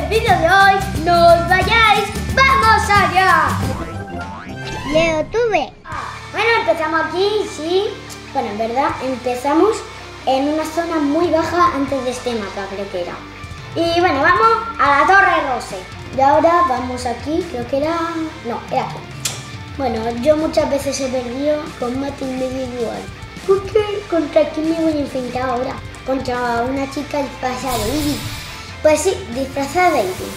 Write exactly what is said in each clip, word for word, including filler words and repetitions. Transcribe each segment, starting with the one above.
el vídeo de hoy. ¡No os vayáis! ¡Vamos allá! LeoTube. Bueno, empezamos aquí, sí. Bueno, en verdad empezamos en una zona muy baja antes de este mapa, creo que era. Y bueno, vamos a la Torre Rose. Y ahora vamos aquí, creo que era... No, era aquí. Bueno, yo muchas veces he perdido combate individual. ¿Por qué? ¿Contra quién me voy a enfrentar ahora? Contra una chica disfrazada de Ivy. Pues sí, disfrazada de Ivy.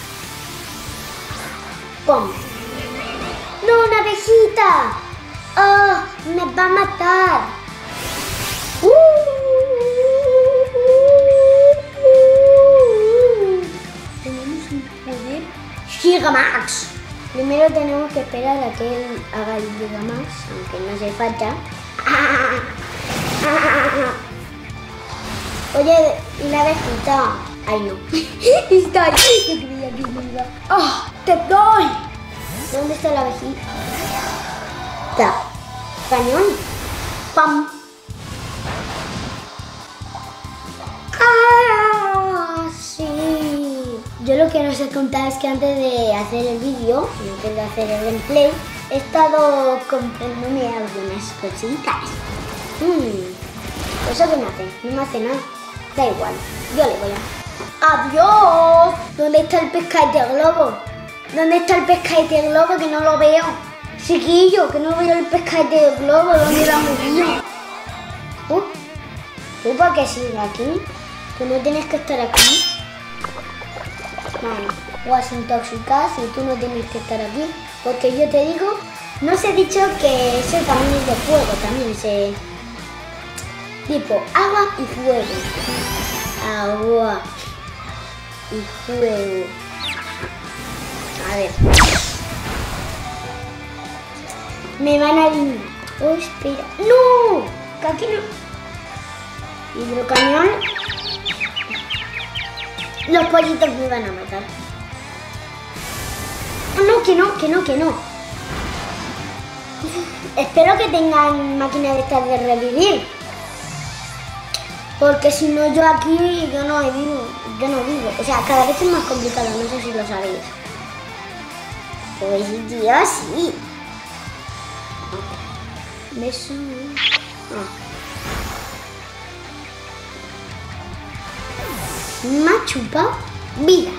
¡Pum! ¡No, una abejita! ¡Oh! ¡Me va a matar! ¡Uh! Tenemos un poder Gigamax. Primero tenemos que esperar a que él haga el Gigamax, aunque no hace falta. Oye, ¿y la abejita? Ay, no. Está ahí. Yo creía que me iba. ¡Oh! ¡Te doy! ¿Dónde está la abejita? Está. Cañón. ¡Pam! ¡Ah! Sí. Yo lo que no sé contar es que antes de hacer el vídeo, antes de hacer el gameplay, he estado comprándome algunas cositas. Hmm. ¿Eso qué me hace? No me hace nada. Da igual. Yo le voy a... ¡Adiós! ¿Dónde está el pescadete globo? ¿Dónde está el pescadete globo que no lo veo? Chiquillo, que no veo el pescadete globo. ¿Dónde lo hemos visto? Uh, ¿Tú por qué sigues aquí? ¿Tú no tienes que estar aquí? Bueno, vas intoxicada si tú no tienes que estar aquí. Porque yo te digo, no os he dicho que ese también es de fuego, también ese tipo agua y fuego. Agua y fuego. A ver. Me van a eliminar. Oh, espera. ¡No! Que aquí no. Hidrocañón. Los pollitos me van a matar. No, que no, que no, que no. Espero que tengan máquinas de estas de revivir. Porque si no, yo aquí yo no vivo. Yo no vivo. O sea, cada vez es más complicado. No sé si lo sabéis. Pues yo sí. Beso. Me ha chupado vidas.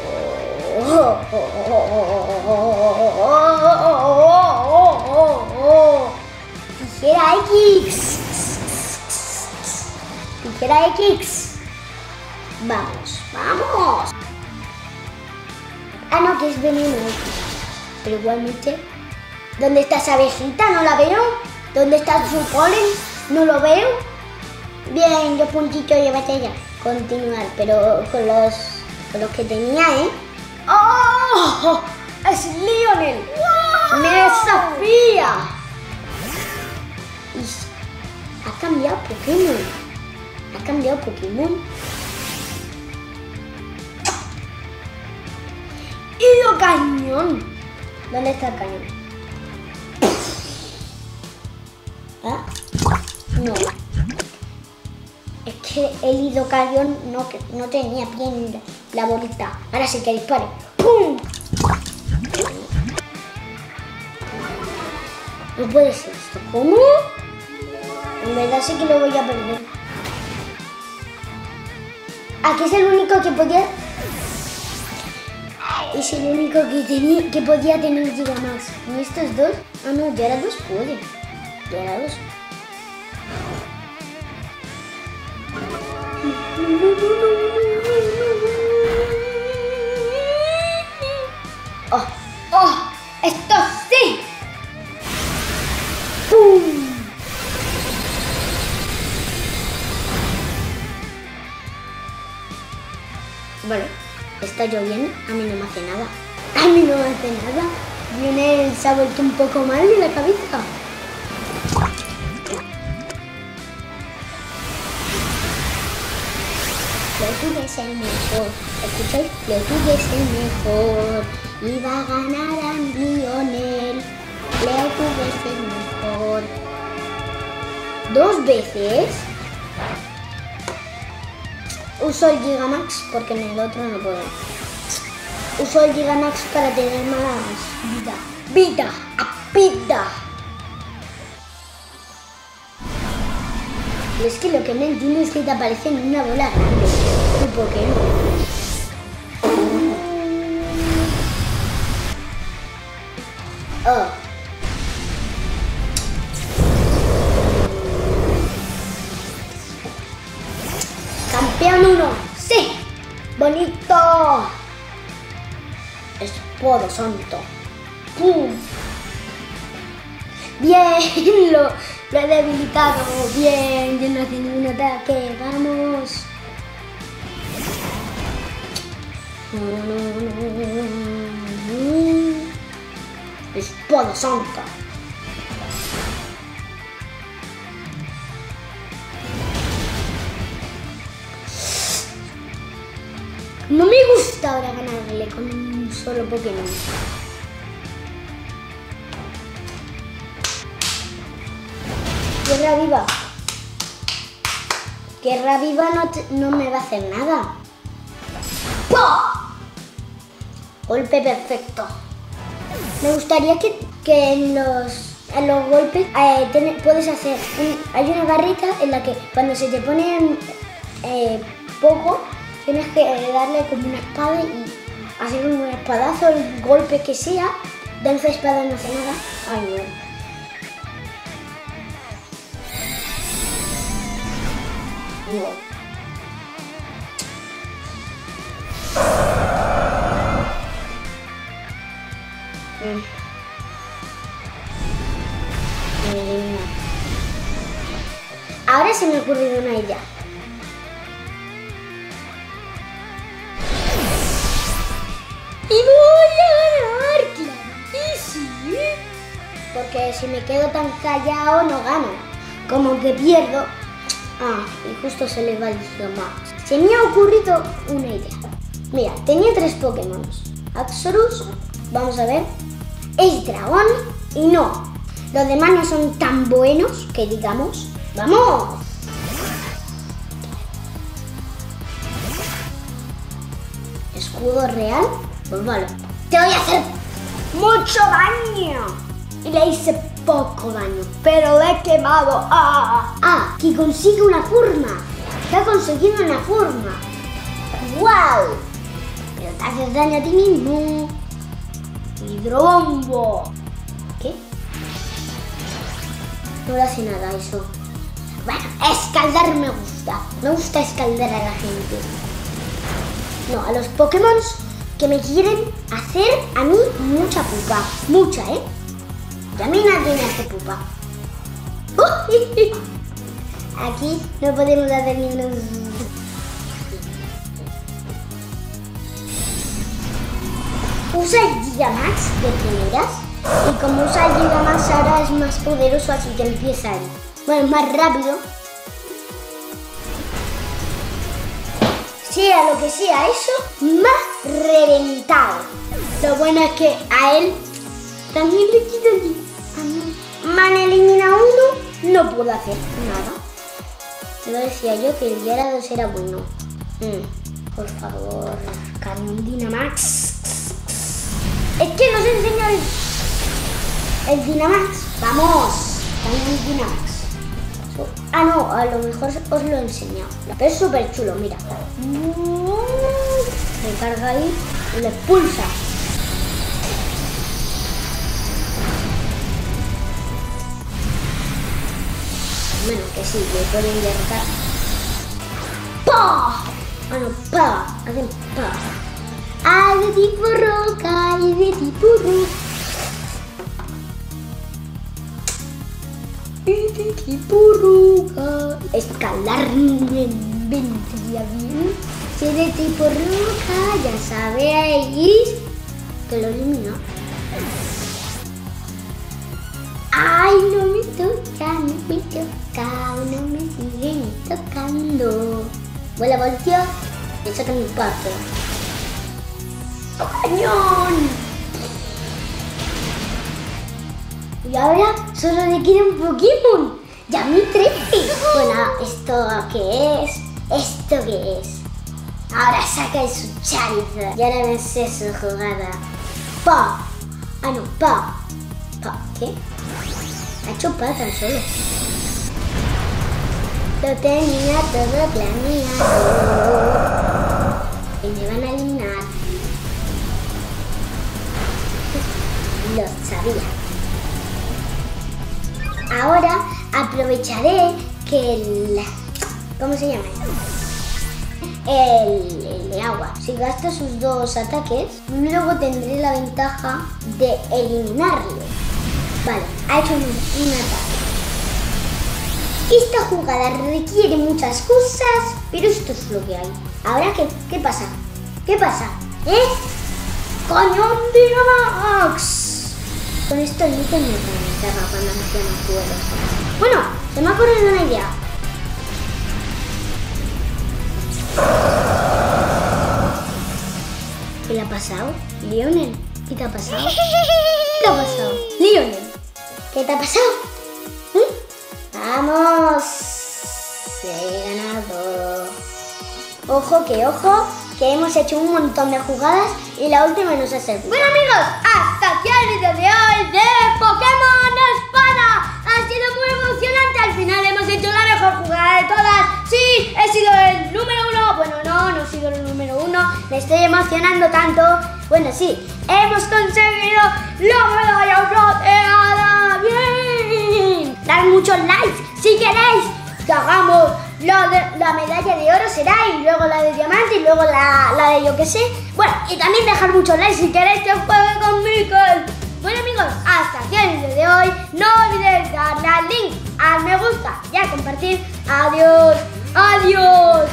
Tijera X. Tijera X. Vamos, vamos. Ah, no, que es veneno. Pero igualmente. ¿Dónde está esa abejita? No la veo. ¿Dónde está su polen? No lo veo. Bien, dos puntitos de batalla. Continuar, pero con los, con los que tenía, ¿eh? ¡Oh! ¡Es Lionel! ¡Wow! ¡Me desafía! Y ha cambiado Pokémon. Ha cambiado Pokémon. ¡Hidrocañón! ¿Dónde está el cañón? ¿Ah? No. Es que el hidrocañón no, no tenía bien la bolita. Ahora sí que dispare. ¡Pum! No puede ser esto. ¿Cómo? En verdad sí que lo voy a perder. Aquí es el único que podía... Es el único que, tenía, que podía tener Gigamax. ¿Y estos dos? Ah, no, ya era dos puede. Ya era dos. ¡Oh! ¡Oh! ¡Esto sí! ¡Pum! Vale, está lloviendo, a mí no me hace nada. A mí no me hace nada. Viene, se ha vuelto un poco mal de la cabeza. LeoTube es el mejor. ¿Escucháis? LeoTube es el mejor. Y va a ganar a Lionel. LeoTube es el mejor. ¿Dos veces? Uso el Gigamax porque en el otro no puedo. uso el Gigamax para tener más vida. ¡Vida! ¡Vida! Y es que lo que no entiendo es que te aparece en una bola grande. ¿Y por qué no? Oh. Campeón uno. Sí. Bonito. Escudo santo. ¡Pum! Bien, lo, lo he debilitado. Bien, yo no hacía ningún ataque. Vamos. Espada santa. No me gusta ahora ganarle con un solo Pokémon. Guerra viva. Guerra viva no, te, no me va a hacer nada. ¡Pah! Golpe perfecto. Me gustaría que, que en, los, en los golpes eh, ten, puedes hacer... Un, hay una barrita en la que cuando se te pone eh, poco, tienes que darle como una espada y hacer un espadazo, el golpe que sea. Danza espada no hace nada. Ay, no. Mm. Ahora se me ha ocurrido una idea. Y voy a ganar, claro que sí. Porque si me quedo tan callado no gano. Como que pierdo. Ah, y justo se le va el Gigamax. Se me ha ocurrido una idea. Mira, tenía tres Pokémon. Axorus, vamos a ver, es dragón y no. Los demás no son tan buenos que digamos. ¡Vamos! Escudo real, pues vale. Te voy a hacer mucho daño. Y le hice poco daño, pero le he quemado. ¡Ah! ¡Ah! Que consigue una forma. Que ha conseguido una forma. ¡Wow! Pero te haces daño a ti mismo. Hidrobombo. ¿Qué? No le hace nada eso. Bueno, escaldar me gusta. Me gusta escaldar a la gente. No, a los Pokémon que me quieren hacer a mí mucha pupa. Mucha, ¿eh? Y a mí nadie me hace pupa. Aquí no podemos hacer ningún... Usa el Gigamax de primeras. Y como usa el Gigamax ahora es más poderoso, así que empieza ahí. Bueno, es más rápido. Sea lo que sea eso, más reventado. Lo bueno es que a él también le quita el... A mí man elimina uno, no puedo hacer nada. Lo decía yo que el Gyarados era bueno. Mm, por favor, Cañón Dynamax. Es que nos enseña el, el Dynamax. Vamos, Cañón Dynamax. Ah, no, a lo mejor os lo he enseñado. Pero es súper chulo, mira. Recarga ahí y lo expulsa. Bueno, que sí, le pueden derrotar. ¡Pah! Ah, no, ¡pah! Hacen ¡pah! ¡Ah, de tipo roca! ¡Y de tipo roca! ¡Y de tipo roca! Escalar me vendría bien. Si es de tipo roca, ya sabéis que lo elimino. ¡Ay, no me toca, no me toca, no me sigue tocando! Vuela, volteo, me saca mi parte. ¡Cañón! Y ahora solo le queda un Pokémon. ¡Ya mi trece! Bueno, ¿esto qué es? ¿Esto qué es? Ahora saca su Charizard. Y ahora me sé su jugada. Pa. Ah, no, pa. Pa. ¿Qué? Ha hecho pa tan solo. Lo tenía todo planeado. Y me van a eliminar. Lo sabía. Ahora aprovecharé que el... ¿Cómo se llama? El, el de agua. Si gasto sus dos ataques, luego tendré la ventaja de eliminarle. Vale, ha hecho un, un ataque. Esta jugada requiere muchas cosas, pero esto es lo que hay. Ahora, ¿qué, qué pasa? ¿Qué pasa? ¿Eh? ¡Cañón Dynamax! Con esto el Nico me reventaba cuando hacíamos juegos. Bueno, se me ha ocurrido una idea. ¿Qué le ha pasado? Lionel, ¿qué te ha pasado? ¿Qué te ha pasado? Lionel, ¿qué te ha pasado? ¿Mm? ¡Vamos! He ganado. Ojo, que ojo, que hemos hecho un montón de jugadas y la última nos ha servido. Bueno amigos, hasta aquí el vídeo de hoy de Pokémon Espada. Ha sido muy emocionante, al final hemos hecho la mejor jugada de todas. Sí, he sido el número uno. Bueno, no, no he sido el número uno. Me estoy emocionando tanto. Bueno, sí, hemos conseguido la medalla plateada. ¡Bien! Dar muchos likes si queréis que hagamos la, de, la medalla de oro, será, y luego la de diamante y luego la, la de yo que sé. Bueno, y también dejar muchos likes si queréis que juegue con Mikel. Bueno amigos, hasta aquí el vídeo de hoy. No olvidéis darle al link, al me gusta y a compartir. Adiós, adiós.